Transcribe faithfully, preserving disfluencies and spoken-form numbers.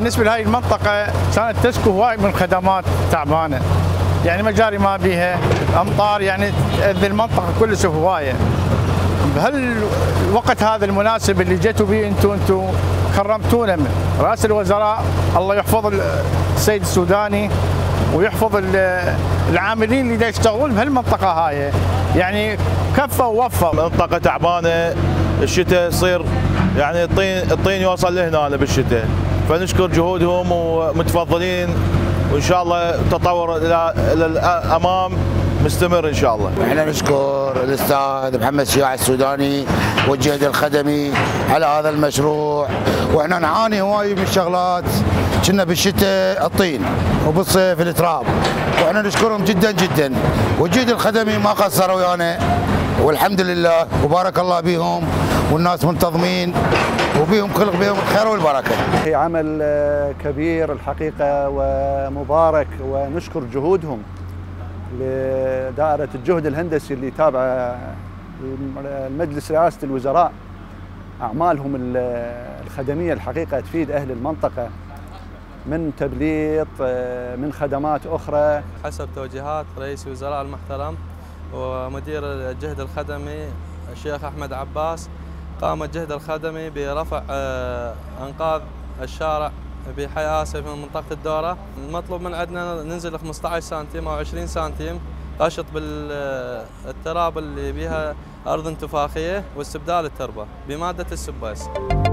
بالنسبه لهذه المنطقه كانت تسكو هواي من خدمات تعبانه، يعني مجاري ما بيها، امطار يعني تاذي المنطقه كلش هوايه. بهل الوقت هذا المناسب اللي جيتوا به انتم انتم كرمتونا من راس الوزراء، الله يحفظ السيد السوداني ويحفظ العاملين اللي يشتغلون بهالمنطقه هاي، يعني كفى ووفى. منطقه تعبانه، الشتاء يصير يعني الطين الطين يوصل لهنا بالشتاء، فنشكر جهودهم ومتفضلين، وان شاء الله تطور الى الامام مستمر ان شاء الله. احنا نشكر الاستاذ محمد شياع السوداني والجهد الخدمي على هذا المشروع، واحنا نعاني هواي من الشغلات، كنا بالشتاء الطين وبالصيف التراب، واحنا نشكرهم جدا جدا، والجهد الخدمي ما قصروا ويانا، والحمد لله وبارك الله بهم، والناس منتظمين وبيهم كل بيهم الخير والبركه. هي عمل كبير الحقيقه ومبارك، ونشكر جهودهم لدائره الجهد الهندسي اللي تابعه المجلس رئاسه الوزراء. اعمالهم الخدميه الحقيقه تفيد اهل المنطقه من تبليط، من خدمات اخرى. حسب توجيهات رئيس الوزراء المحترم ومدير الجهد الخدمي الشيخ احمد عباس، قام الجهد الخدمي برفع انقاض الشارع بحي آسف من منطقة الدورة. المطلوب من عندنا ننزل خمسة عشر سنتيم أو عشرين سنتيم قشط بالتراب اللي بها أرض انتفاخية، واستبدال التربة بمادة السباس.